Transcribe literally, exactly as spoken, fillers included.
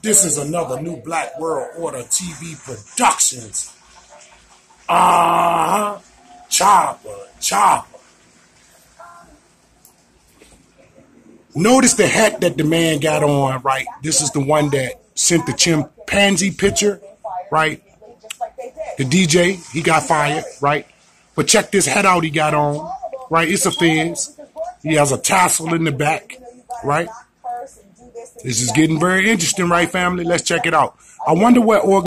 This is another new Black World Order T V Productions. Uh-huh. Chopper, chopper. Notice the hat that the man got on, right? This is the one that sent the chimpanzee picture, right? The D J, he got fired, right? But check this hat out he got on, right? It's a fez. He has a tassel in the back, right? This is getting very interesting, right, family? Let's check it out. I wonder what organ